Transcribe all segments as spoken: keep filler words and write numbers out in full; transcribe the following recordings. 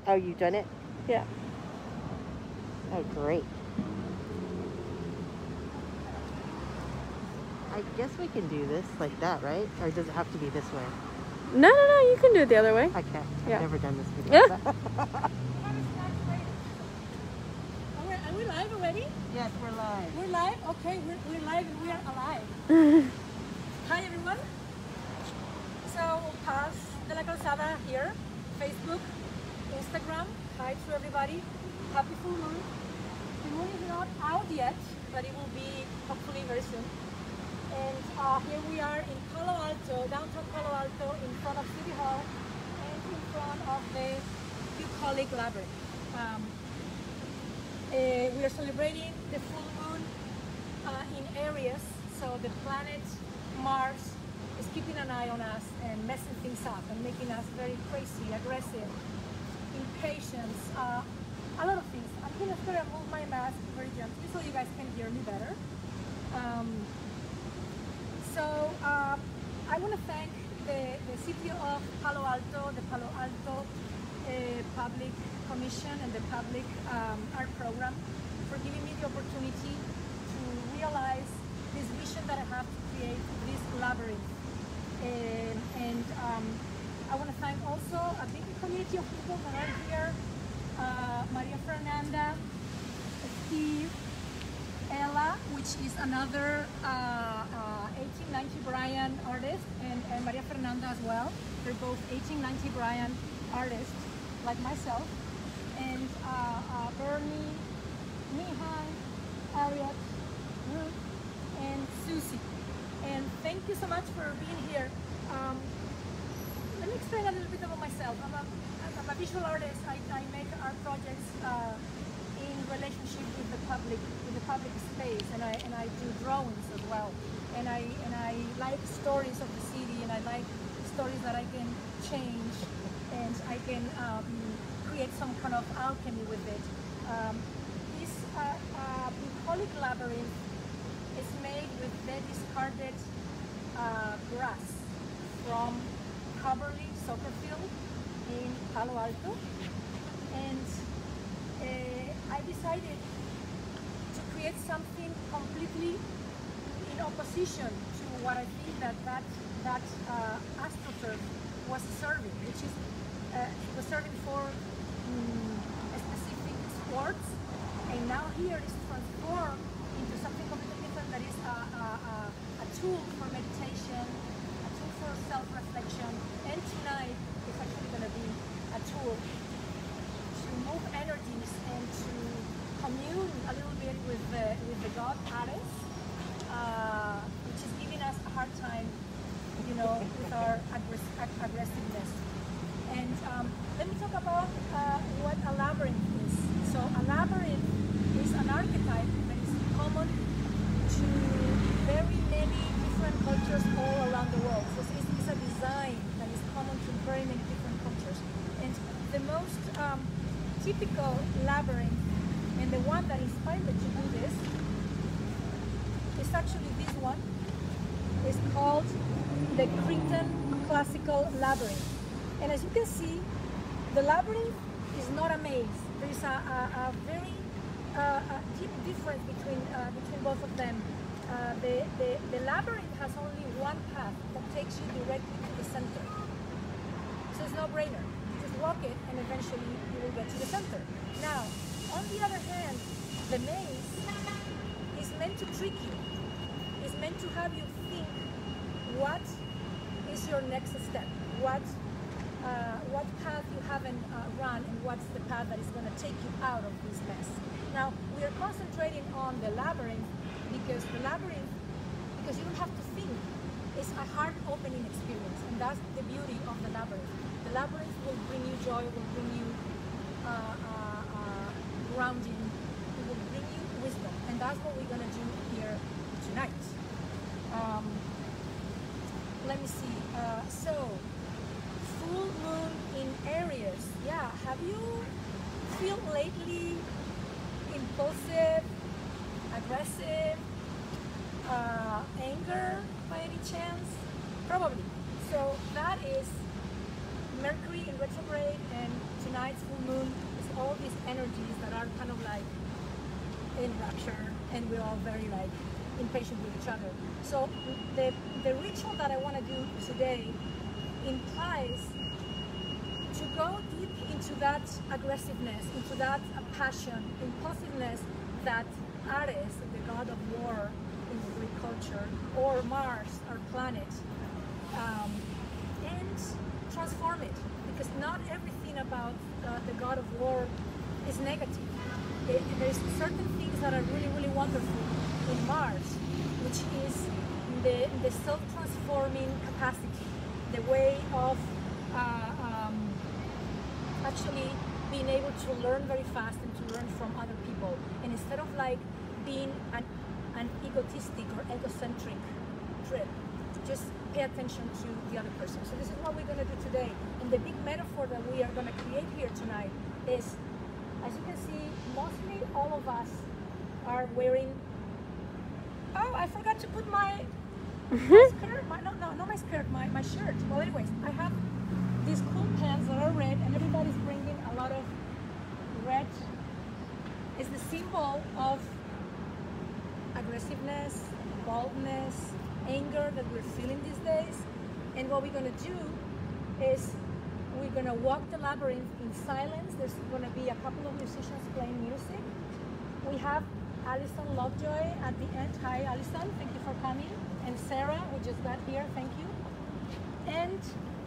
Oh, you've done it? Yeah. Oh, great. I guess we can do this like that, right? Or does it have to be this way? No, no, no, you can do it the other way. I can't. I've Yeah. never done this video. Yeah. Are we live already? Yes, we're live. We're live? Okay, we're, we're live and we are alive. Hi everyone. So, Paz de la Calzada here. Facebook, Instagram. Hi to everybody. Happy full moon. The moon is not out yet, but it will be hopefully very soon. And uh, here we are in Palo Alto, downtown Palo Alto, in front of City Hall and in front of the Bucolic Labyrinth. Um, uh, we are celebrating the full moon uh, in Aries, so the planet Mars is keeping an eye on us and messing things up and making us very crazy, aggressive, impatience, uh, a lot of things. I'm gonna try to move my mask very gently so you guys can hear me better. Um, So uh, I want to thank the, the city of Palo Alto, the Palo Alto uh, Public Commission and the Public um, Art Program for giving me the opportunity to realize this vision that I have to create this labyrinth. And, and um, I want to thank also a big community of people that are here, uh, Maria Fernanda, Steve, Ella, which is another uh, uh, eighteen ninety Brian artist, and, and Maria Fernanda as well. They're both eighteen ninety Brian artists, like myself. And uh, uh, Bernie, Mihai, Elliot, Ruth, and Susie. And thank you so much for being here. Um, let me explain a little bit about myself. I'm a, I'm a visual artist. I, I make art projects uh, in relationship with the public, with the public space, and I and I do drawings as well. And I and I like stories of the city, and I like stories that I can change, and I can um, create some kind of alchemy with it. Um, this uh, uh, Bucolic Labyrinth is made with the discarded uh, grass from Coverly soccer field in Palo Alto, and Uh, I decided to create something completely in opposition to what I think that that, that uh, astroturf was serving, which is uh, it was serving for um, a specific sports, and now here it's transformed into something completely different that is a, a, a, a tool for meditation, a tool for self-reflection, and tonight it's actually going to be a tool to move energies and to commune a little bit with the with the god Aries, uh, which is giving us a hard time, you know, with our aggress aggressiveness. And um, let me talk about uh, what a labyrinth is. So a labyrinth is an archetype that is common to very many different cultures all around the world. So it's, it's a design that is common to very many different cultures. And the most um, typical labyrinth, and the one that inspired me to do this, is actually this one. It's called the Cretan Classical Labyrinth. And as you can see, the labyrinth is not a maze. There is a, a, a very uh, a deep difference between uh, between both of them. Uh, the, the, the labyrinth has only one path that takes you directly to the center. So it's no brainer. Walk it, and eventually you will get to the center. Now, on the other hand, the maze is meant to trick you. It's meant to have you think what is your next step, what uh, what path you haven't uh, run, and what's the path that is going to take you out of this mess. Now, we are concentrating on the labyrinth because the labyrinth, because you don't have to think, it's a hard opening experience, and that's the beauty of the labyrinth. The labyrinth will bring you joy, will bring you uh, uh, uh, grounding, it will bring you wisdom, and that's what we're going to do here tonight. Um, let me see. Uh, so, full moon in Aries. Yeah, have you feel lately impulsive, aggressive, uh, anger by any chance? Probably. So that is Mercury in retrograde and tonight's full moon energies that are kind of like in rapture, and we're all very like impatient with each other. So the, the ritual that I want to do today implies to go deep into that aggressiveness, into that passion, impulsiveness that Aries, the god of war in the Greek culture, or Mars, our planet, um, and transform it. Because not everything about uh, the god of war is negative. It, there's certain things that are really, really wonderful in Mars, which is the, the self-transforming capacity, the way of uh, um, actually being able to learn very fast and to learn from other people. And instead of like being an, an egotistic or egocentric trip, just pay attention to the other person. So this is what we're going to do today. And the big metaphor that we are going to create here tonight is, as you can see, mostly all of us are wearing, oh, I forgot to put my, my skirt, my, no, no, not my skirt, my, my shirt. Well, anyways, I have these cool pants that are red, and everybody's bringing a lot of red. It's the symbol of aggressiveness, boldness, anger that we're feeling these days. And what we're going to do is we're going to walk the labyrinth in silence. There's going to be a couple of musicians playing music. We have Alison Lovejoy at the end. Hi Alison, thank you for coming. And Sarah, who just got here, thank you. And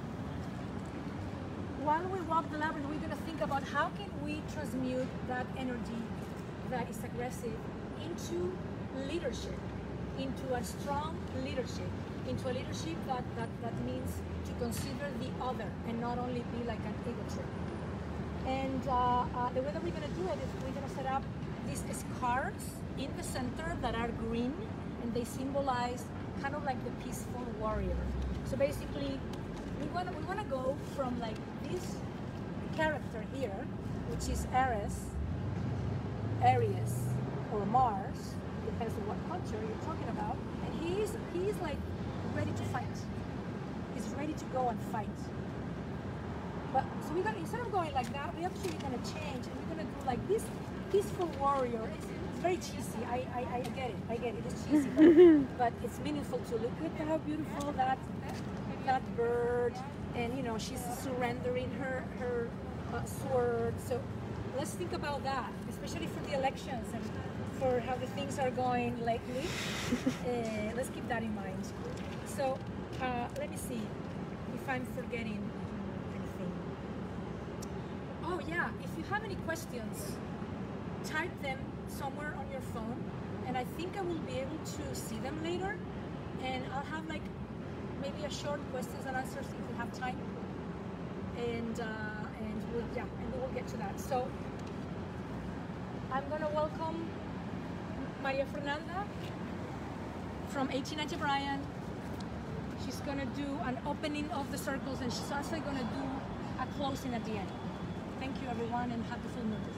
while we walk the labyrinth, we're going to think about how can we transmute that energy that is aggressive into leadership, into a strong leadership, into a leadership that, that, that means to consider the other and not only be like an ego trip. And uh, uh, the way that we're going to do it is we're going to set up these scarves in the center that are green, and they symbolize kind of like the peaceful warrior. So basically, we want to we want to go from like this character here, which is Aries, Aries or Mars, depends on what culture you're talking about, and he's he's like ready to fight. He's ready to go and fight. But so we're gonna, instead of going like that, we're actually gonna change, and we're gonna do like this peaceful warrior. It's, it's very cheesy. I, I I get it. I get it. It's cheesy, but, but it's meaningful to look at how beautiful that that bird, and you know she's surrendering her her uh, sword. So let's think about that, especially for the elections and for how the things are going lately. uh, let's keep that in mind. So uh, let me see if I'm forgetting anything. Oh yeah, if you have any questions, type them somewhere on your phone, and I think I will be able to see them later, and I'll have like maybe a short questions and answers if we have time, and uh, and we'll yeah, and we will get to that. So I'm gonna welcome Maria Fernanda from eighteen ninety Brian. She's gonna do an opening of the circles, and she's also gonna do a closing at the end. Thank you everyone, and happy full moon.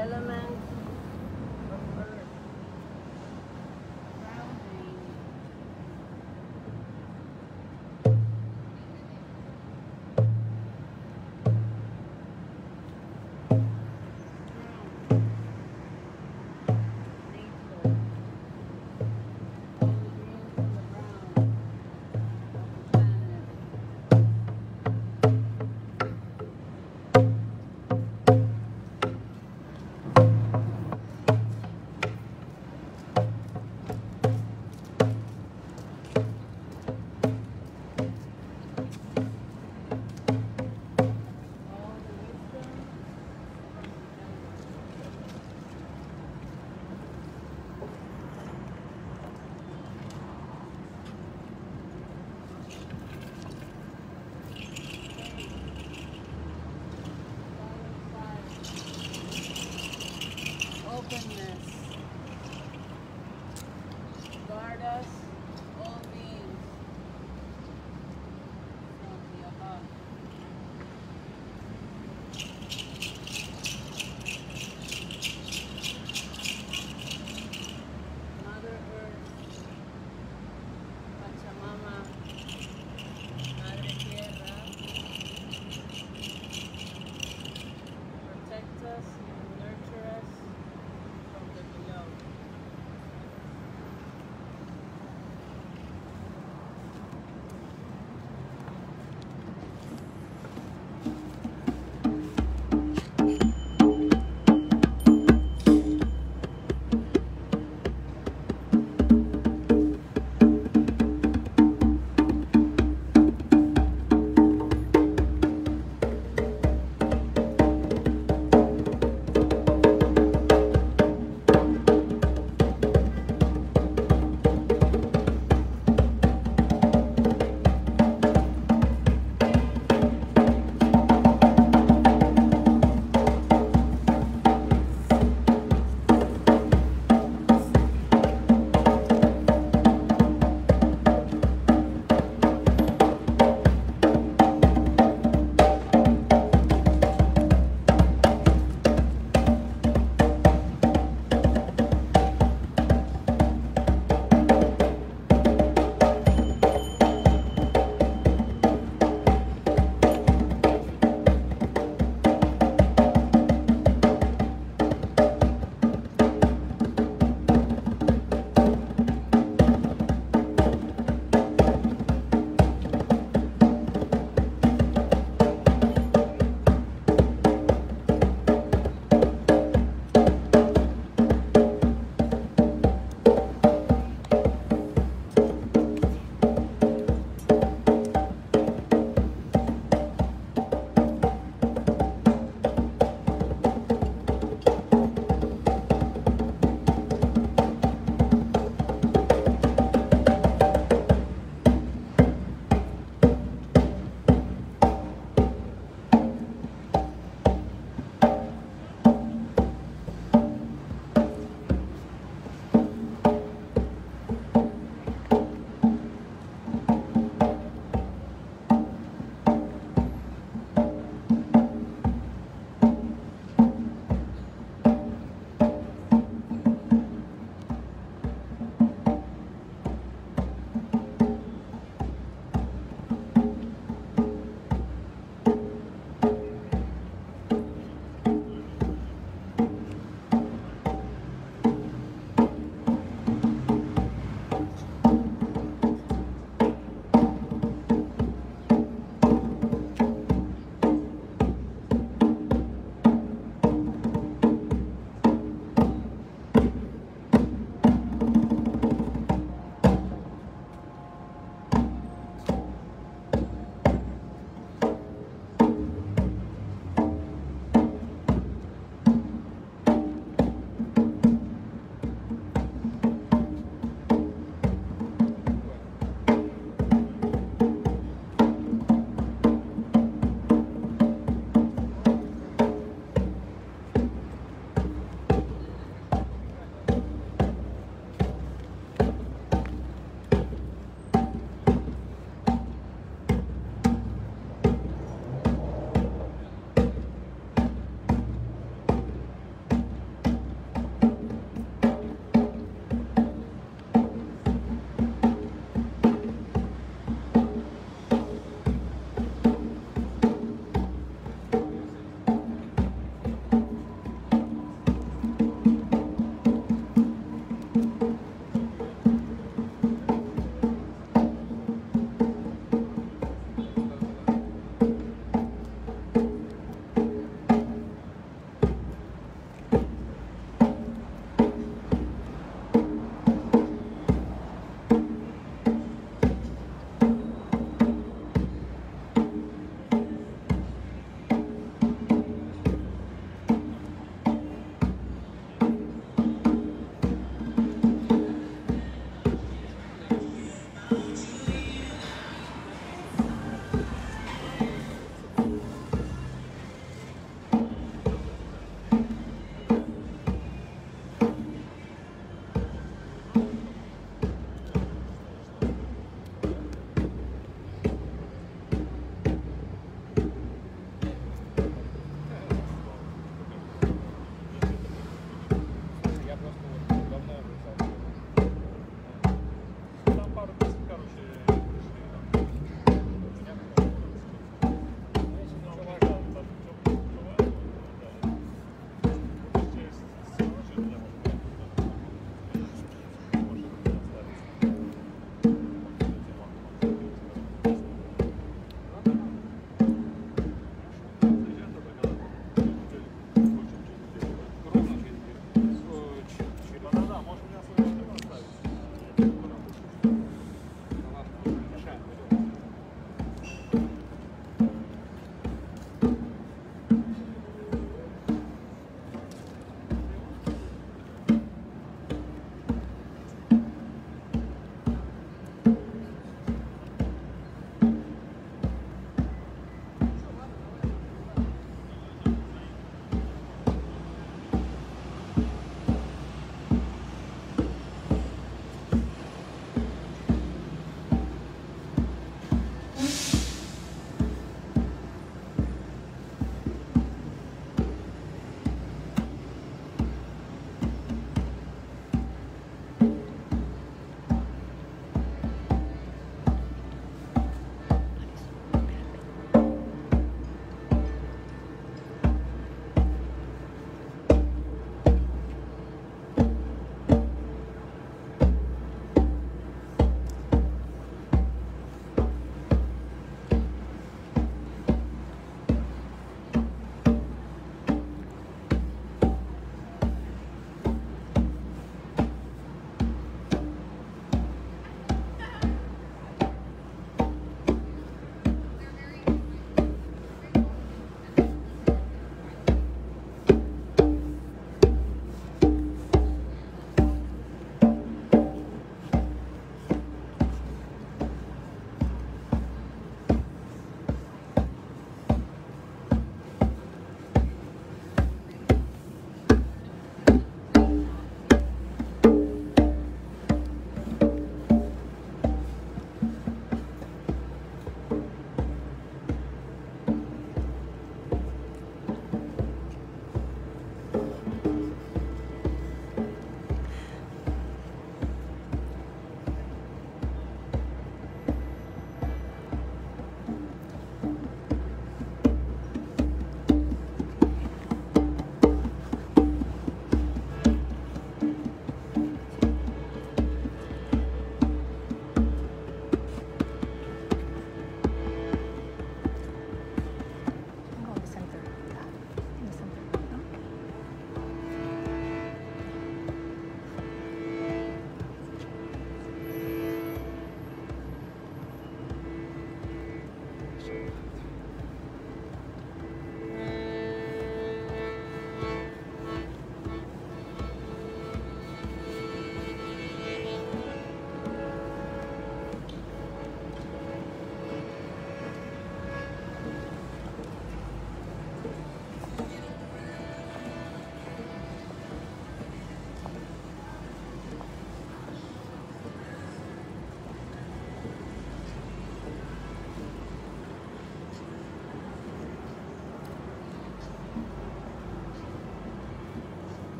elements of earth, grounding. Nature.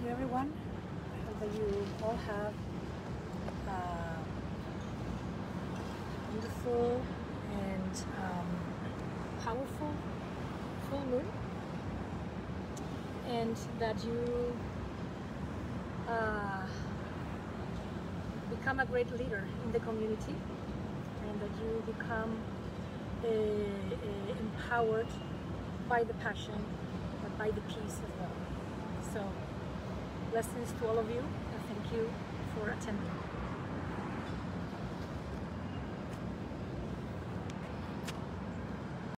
you, everyone. I hope that you all have a beautiful and um, powerful full moon, and that you uh, become a great leader in the community, and that you become uh, uh, empowered by the passion, but by the peace as well. So, blessings to all of you, and thank you for attending.